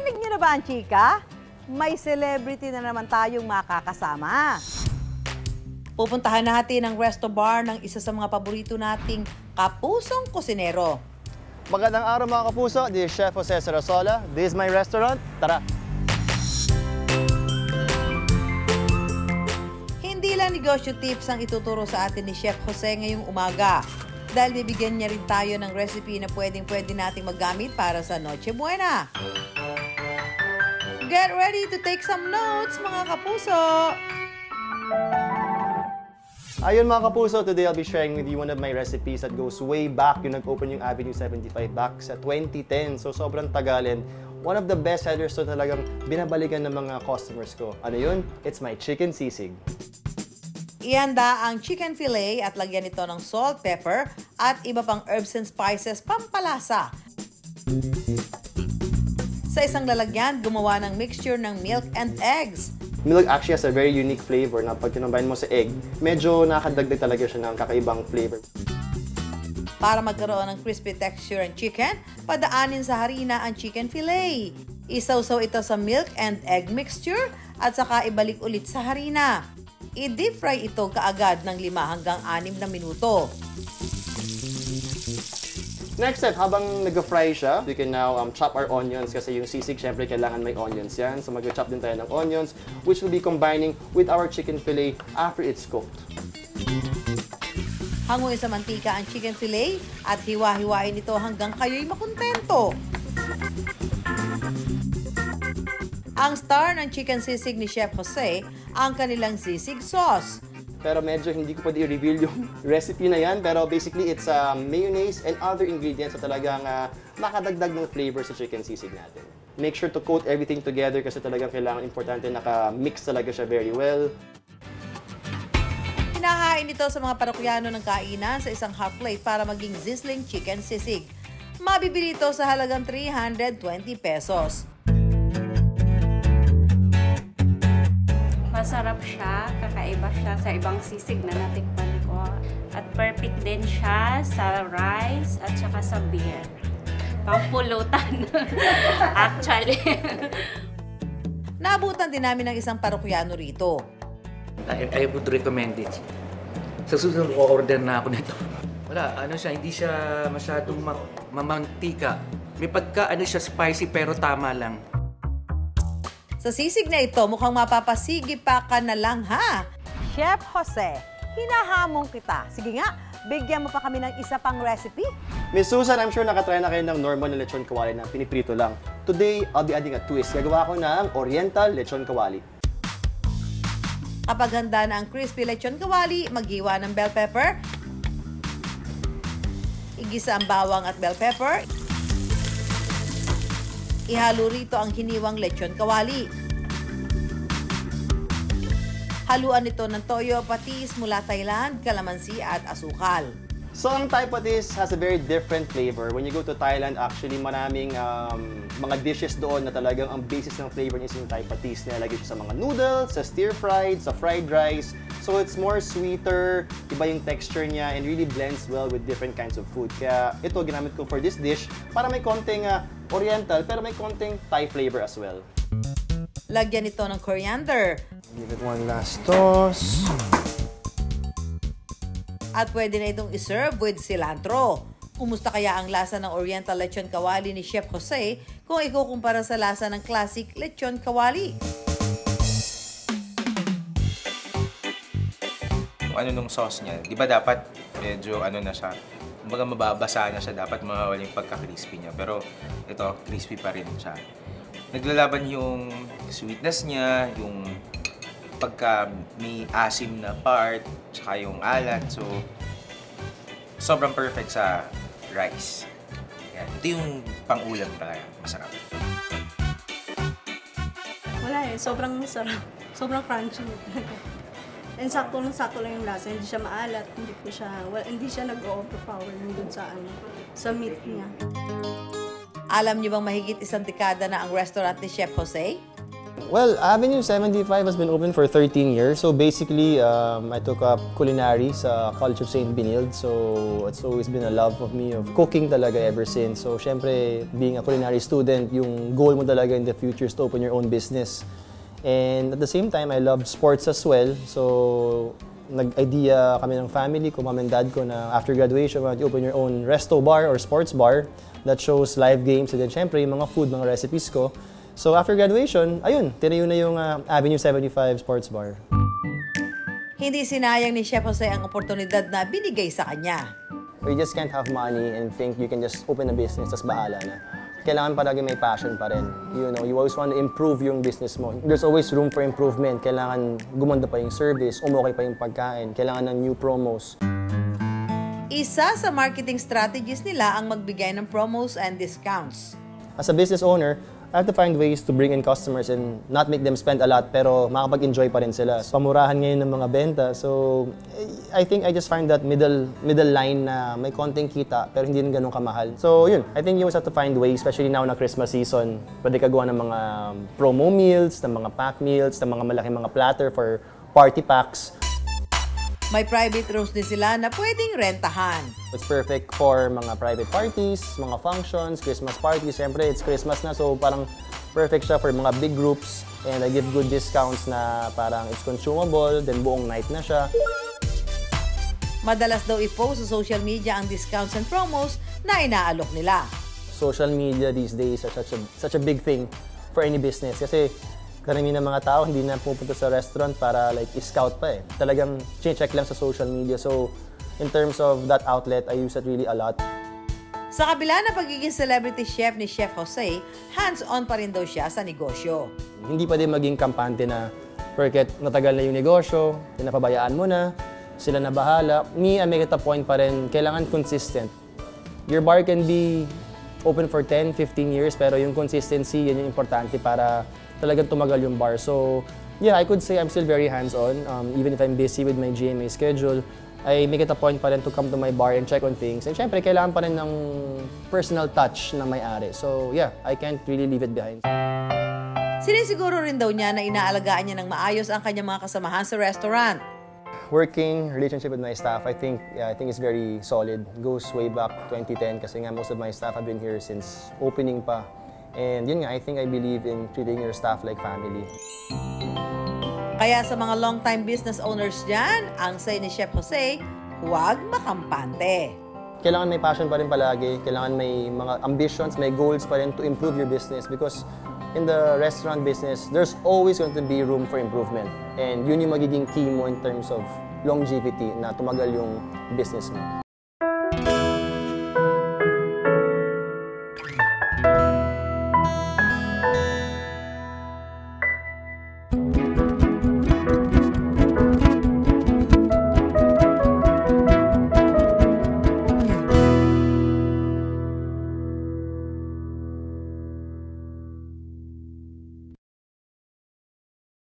Narinig niyo na ba ang chika? May celebrity na naman tayong makakasama. Pupuntahan natin ang resto bar ng isa sa mga paborito nating kapusong kusinero. Magandang araw mga kapuso, this is Chef Jose Sarasola. This is my restaurant. Tara! Hindi lang negosyo tips ang ituturo sa atin ni Chef Jose ngayong umaga. Dahil bibigyan niya rin tayo ng recipe na pwedeng-pwede nating maggamit para sa Noche Buena. Get ready to take some notes, mga kapuso! Ayun mga kapuso, today I'll be sharing with you one of my recipes that goes way back. Yung nag-open yung Avenue 75 back sa 2010. So sobrang tagal and one of the best sellers to talagang binabalikan ng mga customers ko. Ano yun? It's my chicken sisig. Ihanda ang chicken fillet at lagyan ito ng salt, pepper at iba pang herbs and spices pampalasa. Sa isang lalagyan, gumawa ng mixture ng milk and eggs. Milk actually has a very unique flavor na pag kinumbahin mo sa egg, medyo nakadagdag talaga siya ng kakaibang flavor. Para magkaroon ng crispy texture ang chicken, padaanin sa harina ang chicken fillet. Isawsaw ito sa milk and egg mixture at saka ibalik ulit sa harina. I-deep fry ito kaagad ng 5 hanggang 6 na minuto. Next step, habang nag-fry siya, we can now chop our onions kasi yung sisig, syempre kailangan may onions yan. So mag-chop din tayo ng onions, which will be combining with our chicken fillet after it's cooked. Hanguin sa mantika ang chicken fillet at hiwa-hiwain ito hanggang kayo'y makontento. Ang star ng chicken sisig ni Chef Jose, ang kanilang sisig sauce. Pero medyo hindi ko pwede i-reveal yung recipe na yan. Pero basically, it's mayonnaise and other ingredients na talagang makadagdag ng flavor sa chicken sisig natin. Make sure to coat everything together kasi talagang kailangan importante naka-mix talaga siya very well. Hinahain ito sa mga parokyano ng kainan sa isang hot plate para maging sizzling chicken sisig. Mabibili ito sa halagang 320 pesos. Masarap siya, kakaiba siya sa ibang sisig na natikman ko. At perfect din siya sa rice at saka sa beer. Pampulutan, actually. Naabutan din namin ng isang parokyano rito. I would recommend it. Sa susunod ko order na ako nito. Wala, hindi siya masyadong mamantika. May pagka, siya spicy pero tama lang. Sa sisig na ito, mukhang mapapasigi pa ka na lang, ha? Chef Jose, hinahamon kita. Sige nga, bigyan mo pa kami ng isa pang recipe. Miss Susan, I'm sure nakatry na kayo ng normal na lechon kawali na piniprito lang. Today, I'll be adding a twist. Gagawa ko ng Oriental lechon kawali. Kapag handa na ang crispy lechon kawali, maghiwa ng bell pepper. Igisa ang bawang at bell pepper. Ihalo rito ang hiniwang lechon kawali. Haluan ito ng toyo, patis mula Thailand, kalamansi at asukal. So, ang Thai patis has a very different flavor. When you go to Thailand, actually, maraming mga dishes doon na talagang ang basis ng flavor niya is yung Thai patis. Nilalagay siya sa mga noodles, sa stir-fried, sa fried rice. So, it's more sweeter, iba yung texture niya, and really blends well with different kinds of food. Kaya ito, ginamit ko for this dish para may konting Oriental, pero may konting Thai flavor as well. Lagyan ito ng coriander. Give it one last toss. At pwede na itong iserve with cilantro. Kumusta kaya ang lasa ng Oriental lechon kawali ni Chef Jose kung ikukumpara sa lasa ng classic lechon kawali? Ano nung sauce niya, di ba dapat medyo na siya, kumbaga mababasa na siya, dapat mawawala yung pagka-crispy niya. Pero ito, crispy pa rin siya. Naglalaban yung sweetness niya, yung pagka may asim na part, tsaka yung alat. So, sobrang perfect sa rice. Yan. Ito yung pang-ulam talaga. Masarap. Wala sobrang sarap. Sobrang crunchy. And sakto lang yung lasa, hindi siya maalat, hindi siya nag-overpower dun sa meat niya. Alam niyo bang mahigit 1 dekada na ang restaurant ni Chef Jose? Well, Avenue 75 has been open for 13 years. So basically, I took up culinary sa College of St. Benilde. So it's always been a love of me of cooking talaga ever since. So syempre, being a culinary student, yung goal mo talaga in the future is to open your own business. And at the same time, I love sports as well. So nag-idea kami ng family ko, mom and dad ko, na after graduation, why don't you open your own resto bar or sports bar that shows live games. And then syempre, yung mga food, mga recipes ko. So after graduation, ayun, tinayo na yung Avenue 75 Sports Bar. Hindi sinayang ni Chef Jose ang oportunidad na binigay sa kanya. You just can't have money and think you can just open a business, tas bahala na. Kailangan palagi may passion pa rin. You know, you always want to improve yung business mo. There's always room for improvement. Kailangan gumanda pa yung service, umukay pa yung pagkain, kailangan ng new promos. Isa sa marketing strategies nila ang magbigay ng promos and discounts. As a business owner, I have to find ways to bring in customers and not make them spend a lot pero makapag-enjoy pa rin sila. Pamurahan ngayon ng mga benta. So, I think I just find that middle line na may konting kita pero hindi rin ganun kamahal. So, yun. I think you always have to find ways, especially now na Christmas season. Pwede ka gawa ng mga promo meals, ng mga pack meals, ng mga malaking mga platter for party packs. May private rooms din sila na pwedeng rentahan. It's perfect for mga private parties, mga functions, Christmas parties. Siyempre, it's Christmas na, so parang perfect siya for mga big groups. And I give good discounts na parang it's consumable, then buong night na siya. Madalas daw i-post sa social media ang discounts and promos na inaalok nila. Social media these days are such a big thing for any business. Kasi karamihan ng mga tao hindi na pupunta sa restaurant para like i-scout pa eh. Talagang check lang sa social media. So, in terms of that outlet, I use it really a lot. Sa kabila ng pagiging celebrity chef ni Chef Jose, hands-on pa rin daw siya sa negosyo. Hindi pa din maging kampante na porket natagal na yung negosyo, pinapabayaan mo na, sila na bahala. Me, I make it a point pa rin, kailangan consistent. Your bar can be open for 10, 15 years, pero yung consistency, yan yung importante para talagang tumagal yung bar. So, yeah, I could say I'm still very hands-on. Even if I'm busy with my GMA schedule, I make it a point pa rin to come to my bar and check on things. And syempre, kailangan pa rin ng personal touch na may-ari. So, yeah, I can't really leave it behind. Sinisiguro rin daw niya na inaalagaan niya ng maayos ang kanyang mga kasamahan sa restaurant. Working relationship with my staff, I think is very solid. It goes way back 2010 kasi nga most of my staff have been here since opening pa. And yun nga, I believe in treating your staff like family. Kaya sa mga long-time business owners dyan, ang say ni Chef Jose, huwag makampante. Kailangan may passion pa rin palagi, kailangan may mga ambitions, may goals pa rin to improve your business because in the restaurant business, there's always going to be room for improvement. And yun yung magiging key mo in terms of longevity na tumagal yung business mo.